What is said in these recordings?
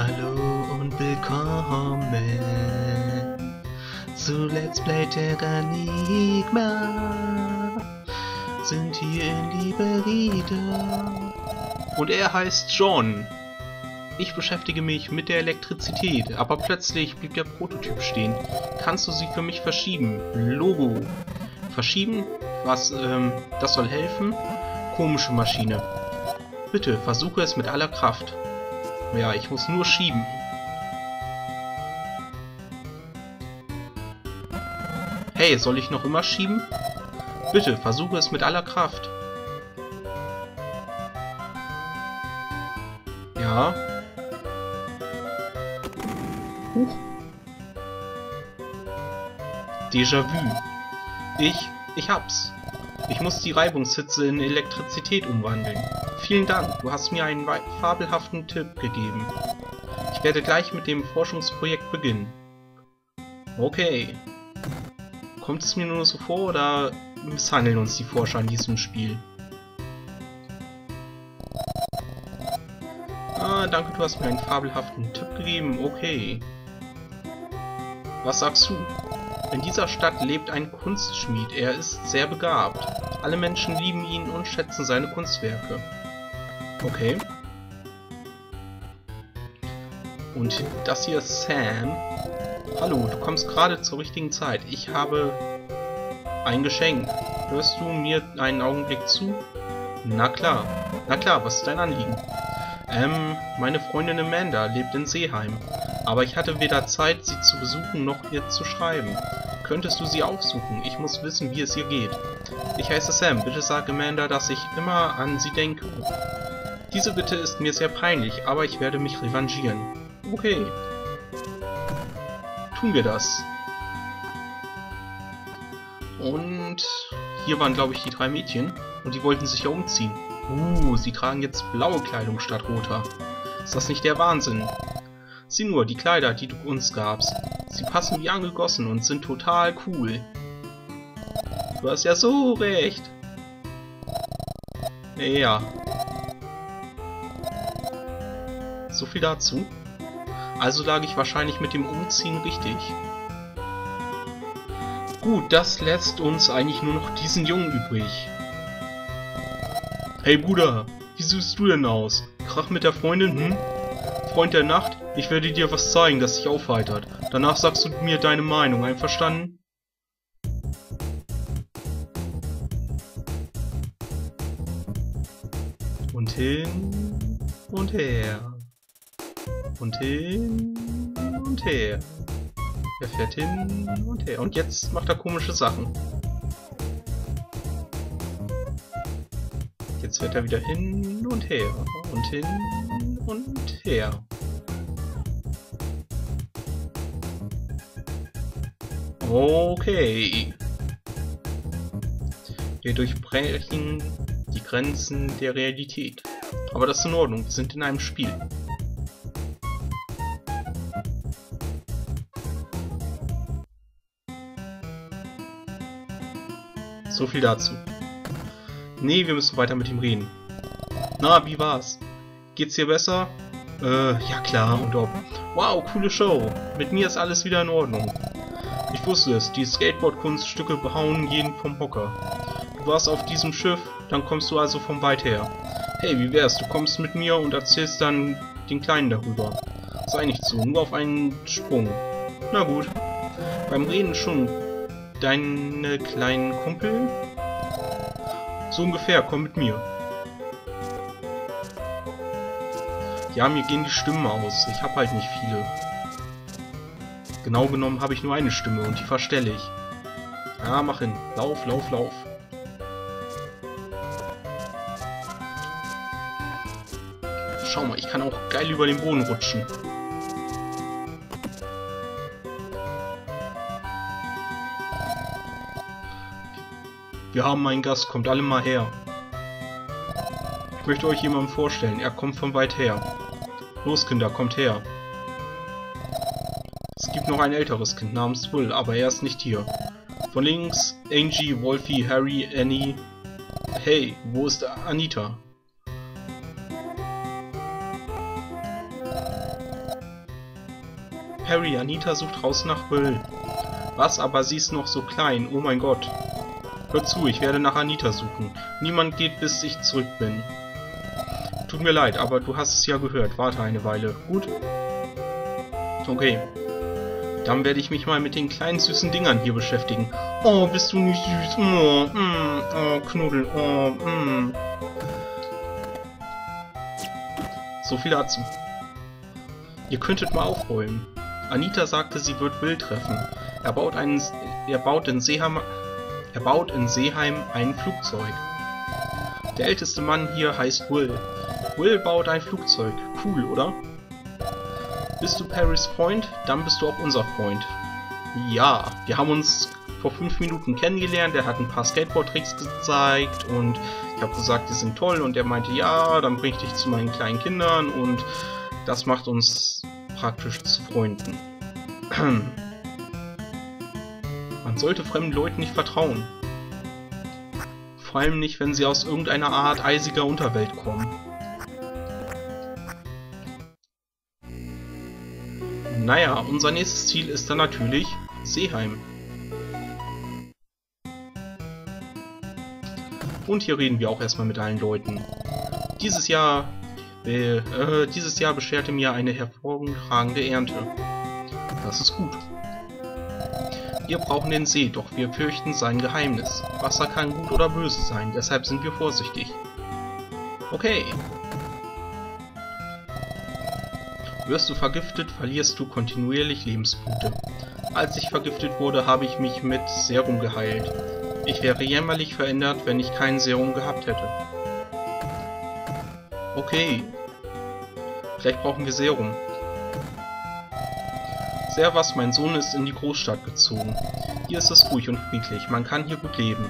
Hallo und willkommen zu Let's Play Terranigma. Sind hier in Liberida. Und er heißt John. Ich beschäftige mich mit der Elektrizität, aber plötzlich blieb der Prototyp stehen. Kannst du sie für mich verschieben? Logo. Verschieben? Was, das soll helfen? Komische Maschine. Bitte, versuche es mit aller Kraft. Ja, ich muss nur schieben. Hey, soll ich noch immer schieben? Bitte, versuche es mit aller Kraft. Ja. Huch. Déjà-vu. Ich hab's. Ich muss die Reibungshitze in Elektrizität umwandeln. Vielen Dank, du hast mir einen fabelhaften Tipp gegeben. Ich werde gleich mit dem Forschungsprojekt beginnen. Okay. Kommt es mir nur so vor, oder misshandeln uns die Forscher in diesem Spiel? Ah, danke, du hast mir einen fabelhaften Tipp gegeben. Okay. Was sagst du? In dieser Stadt lebt ein Kunstschmied. Er ist sehr begabt. Alle Menschen lieben ihn und schätzen seine Kunstwerke. Okay. Und das hier ist Sam. Hallo, du kommst gerade zur richtigen Zeit. Ich habe ein Geschenk. Hörst du mir einen Augenblick zu? Na klar. Na klar, was ist dein Anliegen? Meine Freundin Amanda lebt in Seeheim. Aber ich hatte weder Zeit, sie zu besuchen, noch ihr zu schreiben. Könntest du sie aufsuchen? Ich muss wissen, wie es ihr geht. Ich heiße Sam. Bitte sag Amanda, dass ich immer an sie denke. Diese Bitte ist mir sehr peinlich, aber ich werde mich revanchieren. Okay. Tun wir das. Und hier waren, glaube ich, die 3 Mädchen. Und die wollten sich ja umziehen. Sie tragen jetzt blaue Kleidung statt roter. Ist das nicht der Wahnsinn? Sieh nur, die Kleider, die du uns gabst. Sie passen wie angegossen und sind total cool. Du hast ja so recht. Ja. So viel dazu. Also lag ich wahrscheinlich mit dem Umziehen richtig. Gut, das lässt uns eigentlich nur noch diesen Jungen übrig. Hey Bruder, wie siehst du denn aus? Krach mit der Freundin, hm? Freund der Nacht, ich werde dir was zeigen, das dich aufheitert. Danach sagst du mir deine Meinung, einverstanden? Und hin und her. Und hin und her. Er fährt hin und her. Und jetzt macht er komische Sachen. Jetzt fährt er wieder hin und her. Und hin und her. Okay. Wir durchbrechen die Grenzen der Realität. Aber das ist in Ordnung, wir sind in einem Spiel. So viel dazu. Nee, wir müssen weiter mit ihm reden. Na, wie war's? Geht's dir besser? Ja klar, und ob. Wow, coole Show. Mit mir ist alles wieder in Ordnung. Ich wusste es, die Skateboard-Kunststücke behauen jeden vom Hocker. Du warst auf diesem Schiff, dann kommst du also von weit her. Hey, wie wär's, du kommst mit mir und erzählst dann den Kleinen darüber. Sei nicht so, nur auf einen Sprung. Na gut. Beim Reden schon. Deine kleinen Kumpel? So ungefähr, komm mit mir. Ja, mir gehen die Stimmen aus. Ich habe halt nicht viele. Genau genommen habe ich nur eine Stimme und die verstelle ich. Ah, mach hin. Lauf, lauf, lauf. Schau mal, ich kann auch geil über den Boden rutschen. Wir haben einen Gast, kommt alle mal her. Ich möchte euch jemanden vorstellen, er kommt von weit her. Los Kinder, kommt her. Es gibt noch ein älteres Kind namens Will, aber er ist nicht hier. Von links Angie, Wolfie, Harry, Annie. Hey, wo ist Anita? Perry, Anita sucht raus nach Will. Was, aber sie ist noch so klein, oh mein Gott. Hör zu, ich werde nach Anita suchen. Niemand geht, bis ich zurück bin. Tut mir leid, aber du hast es ja gehört. Warte eine Weile. Gut? Okay. Dann werde ich mich mal mit den kleinen süßen Dingern hier beschäftigen. Oh, bist du nicht süß? Oh, oh Knuddel. Oh, So viel dazu. Ihr könntet mal aufräumen. Anita sagte, sie wird Will treffen. Er baut in Seeheim ein Flugzeug. Der älteste Mann hier heißt Will. Will baut ein Flugzeug. Cool, oder? Bist du Perrys Freund? Dann bist du auch unser Freund. Ja, wir haben uns vor 5 Minuten kennengelernt. Er hat ein paar Skateboard-Tricks gezeigt und ich habe gesagt, die sind toll. Und er meinte, ja, dann bring ich dich zu meinen kleinen Kindern und das macht uns praktisch zu Freunden. Man sollte fremden Leuten nicht vertrauen. Vor allem nicht, wenn sie aus irgendeiner Art eisiger Unterwelt kommen. Naja, unser nächstes Ziel ist dann natürlich Seeheim. Und hier reden wir auch erstmal mit allen Leuten. Dieses Jahr bescherte mir eine hervorragende Ernte. Das ist gut. Wir brauchen den See, doch wir fürchten sein Geheimnis. Wasser kann gut oder böse sein, deshalb sind wir vorsichtig. Okay. Wirst du vergiftet, verlierst du kontinuierlich Lebenspunkte. Als ich vergiftet wurde, habe ich mich mit Serum geheilt. Ich wäre jämmerlich verändert, wenn ich kein Serum gehabt hätte. Okay. Vielleicht brauchen wir Serum. Servus, mein Sohn ist in die Großstadt gezogen. Hier ist es ruhig und friedlich, man kann hier gut leben.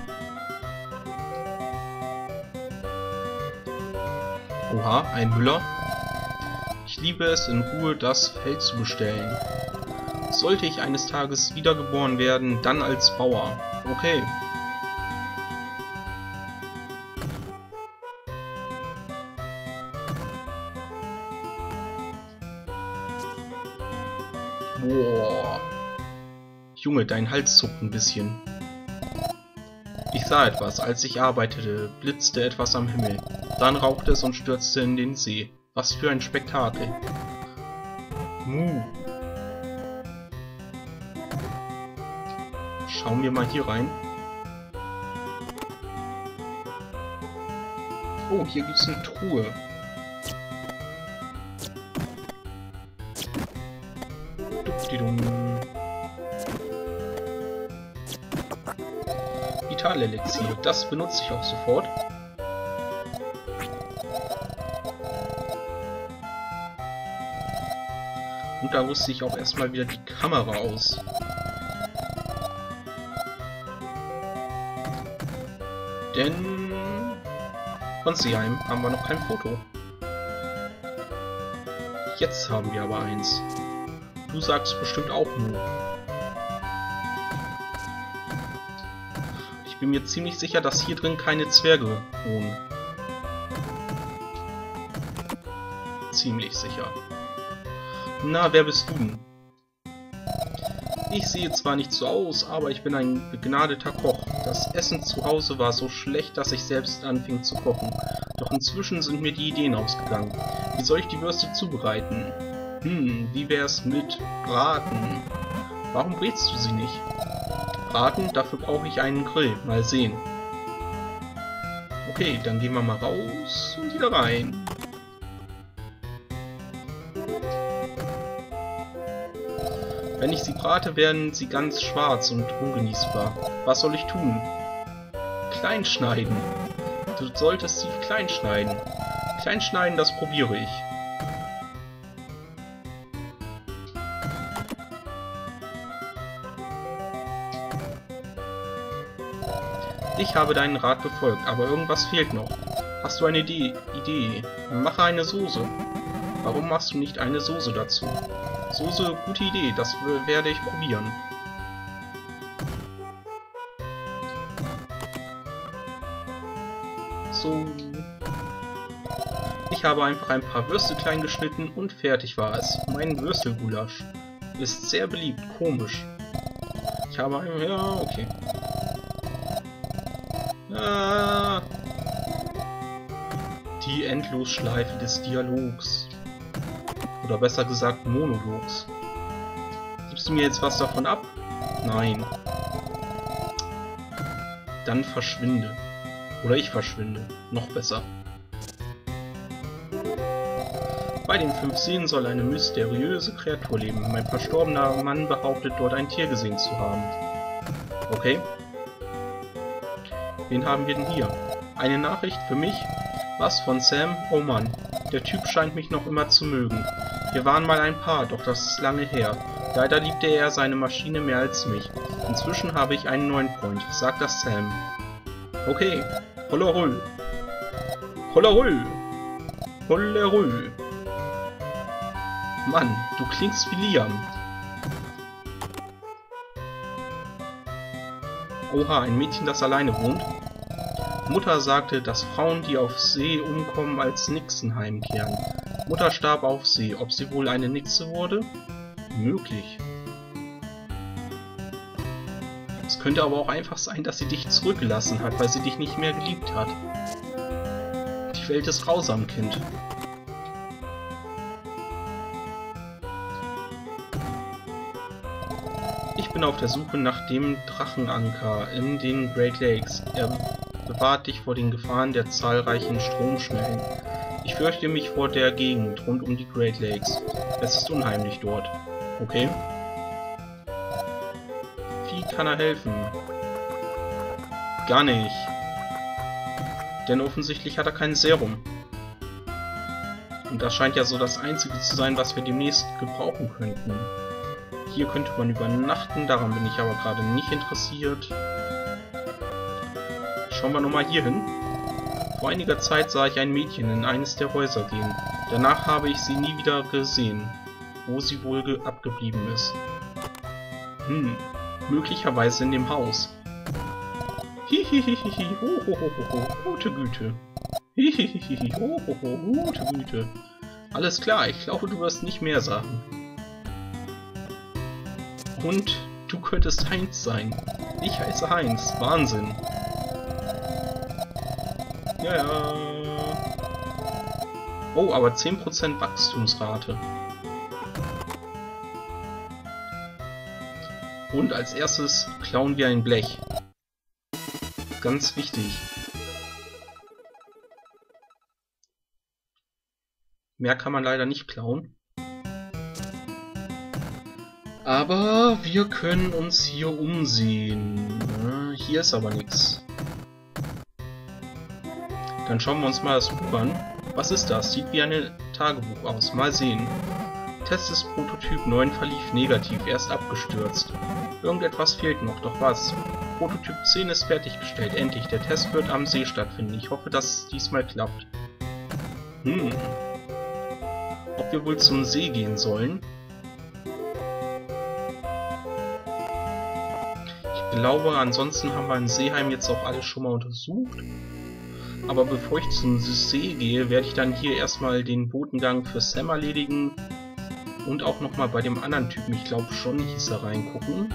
Oha, ein Müller? Ich liebe es, in Ruhe das Feld zu bestellen. Sollte ich eines Tages wiedergeboren werden, dann als Bauer. Okay. Boah. Junge, dein Hals zuckt ein bisschen. Ich sah etwas, als ich arbeitete, blitzte etwas am Himmel. Dann rauchte es und stürzte in den See. Was für ein Spektakel. Schauen wir mal hier rein. Oh, hier gibt es eine Truhe. Vitalelixier, das benutze ich auch sofort. Und da rüste ich auch erstmal wieder die Kamera aus. Denn von Seeheim haben wir noch kein Foto. Jetzt haben wir aber eins. Du sagst bestimmt auch Mu. Ich bin mir ziemlich sicher, dass hier drin keine Zwerge wohnen. Ziemlich sicher. Na, wer bist du denn? Ich sehe zwar nicht so aus, aber ich bin ein begnadeter Koch. Das Essen zu Hause war so schlecht, dass ich selbst anfing zu kochen. Doch inzwischen sind mir die Ideen ausgegangen. Wie soll ich die Würste zubereiten? Wie wär's mit Braten? Warum brätst du sie nicht? Braten? Dafür brauche ich einen Grill. Mal sehen. Okay, dann gehen wir mal raus und wieder rein. Wenn ich sie brate, werden sie ganz schwarz und ungenießbar. Was soll ich tun? Klein schneiden. Du solltest sie klein schneiden. Klein schneiden, das probiere ich. Ich habe deinen Rat befolgt, aber irgendwas fehlt noch. Hast du eine Idee? Mache eine Soße. Warum machst du nicht eine Soße dazu? Soße, gute Idee, das werde ich probieren. So. Ich habe einfach ein paar Würste klein geschnitten und fertig war es. Mein Würstelgulasch. Ist sehr beliebt. Komisch. Ich habe einen... Ja, okay. Ah, die Endlosschleife des Dialogs. Oder besser gesagt Monologs. Gibst du mir jetzt was davon ab? Nein. Dann verschwinde. Oder ich verschwinde. Noch besser. Bei den 5 Seen soll eine mysteriöse Kreatur leben. Mein verstorbener Mann behauptet, dort ein Tier gesehen zu haben. Okay. Wen haben wir denn hier? Eine Nachricht für mich? Was, von Sam? Oh Mann, der Typ scheint mich noch immer zu mögen. Wir waren mal ein Paar, doch das ist lange her. Leider liebte er seine Maschine mehr als mich. Inzwischen habe ich einen neuen Freund, sagt das Sam. Okay, holla hull. Holla hull. Holla hull. Mann, du klingst wie Liam. Oha, ein Mädchen, das alleine wohnt. Mutter sagte, dass Frauen, die auf See umkommen, als Nixen heimkehren. Mutter starb auf See. Ob sie wohl eine Nixe wurde? Möglich. Es könnte aber auch einfach sein, dass sie dich zurückgelassen hat, weil sie dich nicht mehr geliebt hat. Die Welt ist grausam, Kind. Ich bin auf der Suche nach dem Drachenanker in den Great Lakes. Er bewahrt dich vor den Gefahren der zahlreichen Stromschnellen. Ich fürchte mich vor der Gegend rund um die Great Lakes. Es ist unheimlich dort. Okay. Wie kann er helfen? Gar nicht. Denn offensichtlich hat er kein Serum. Und das scheint ja so das Einzige zu sein, was wir demnächst gebrauchen könnten. Hier könnte man übernachten, daran bin ich aber gerade nicht interessiert. Schauen wir nochmal hier hin. Vor einiger Zeit sah ich ein Mädchen in eines der Häuser gehen. Danach habe ich sie nie wieder gesehen, wo sie wohl abgeblieben ist. Möglicherweise in dem Haus. Hihihihi, hohohoho, gute Güte. Hihihihi, hohoho, gute Güte. Alles klar, ich glaube, du wirst nicht mehr sagen. Und du könntest Heinz sein. Ich heiße Heinz. Wahnsinn. Ja, ja. Oh, aber 10% Wachstumsrate. Und als erstes klauen wir ein Blech. Ganz wichtig. Mehr kann man leider nicht klauen. Aber wir können uns hier umsehen. Hier ist aber nichts. Dann schauen wir uns mal das Buch an. Was ist das? Sieht wie ein Tagebuch aus. Mal sehen. Test des Prototyp 9 verlief negativ, er ist abgestürzt. Irgendetwas fehlt noch, doch was? Prototyp 10 ist fertiggestellt, endlich. Der Test wird am See stattfinden. Ich hoffe, dass es diesmal klappt. Ob wir wohl zum See gehen sollen? Ich glaube, ansonsten haben wir in Seeheim jetzt auch alles schon mal untersucht. Aber bevor ich zum See gehe, werde ich dann hier erstmal den Botengang für Sam erledigen. Und auch nochmal bei dem anderen Typen, ich glaube schon, hieß er, reingucken.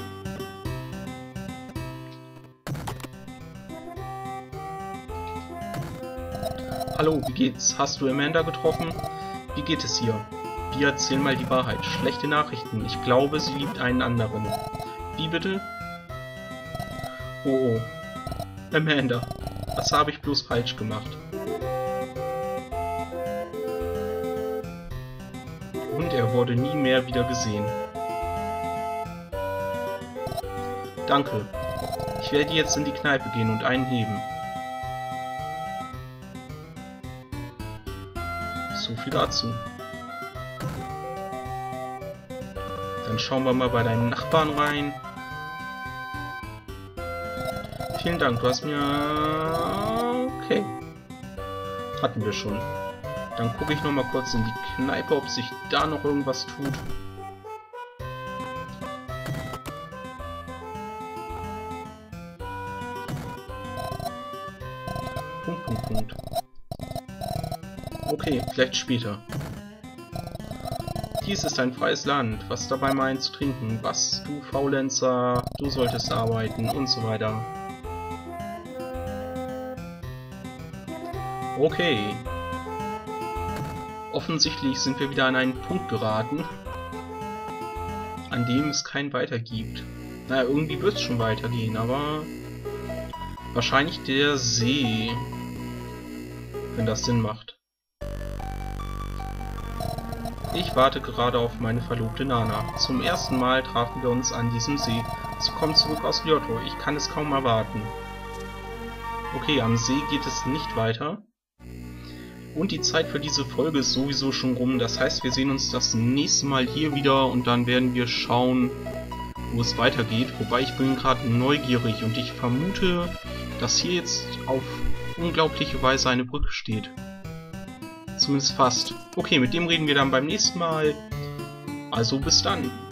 Hallo, wie geht's? Hast du Amanda getroffen? Wie geht es ihr? Wir erzählen mal die Wahrheit. Schlechte Nachrichten. Ich glaube, sie liebt einen anderen. Wie bitte? Oh, oh. Amanda. Was habe ich bloß falsch gemacht? Und er wurde nie mehr wieder gesehen. Danke. Ich werde jetzt in die Kneipe gehen und einen heben. So viel dazu. Dann schauen wir mal bei deinen Nachbarn rein. Vielen Dank, du hast mir... Okay. Hatten wir schon. Dann gucke ich noch mal kurz in die Kneipe, ob sich da noch irgendwas tut. Punkt. Okay, vielleicht später. Dies ist ein freies Land. Was dabei meint zu trinken? Was, du Faulenzer? Du solltest arbeiten und so weiter. Okay. Offensichtlich sind wir wieder an einen Punkt geraten, an dem es kein Weiter gibt. Naja, irgendwie wird es schon weitergehen, aber wahrscheinlich der See, wenn das Sinn macht. Ich warte gerade auf meine Verlobte Nana. Zum ersten Mal trafen wir uns an diesem See. Sie kommt zurück aus Liotto. Ich kann es kaum erwarten. Okay, am See geht es nicht weiter. Und die Zeit für diese Folge ist sowieso schon rum. Das heißt, wir sehen uns das nächste Mal hier wieder und dann werden wir schauen, wo es weitergeht. Wobei ich bin gerade neugierig und ich vermute, dass hier jetzt auf unglaubliche Weise eine Brücke steht. Zumindest fast. Okay, mit dem reden wir dann beim nächsten Mal. Also bis dann.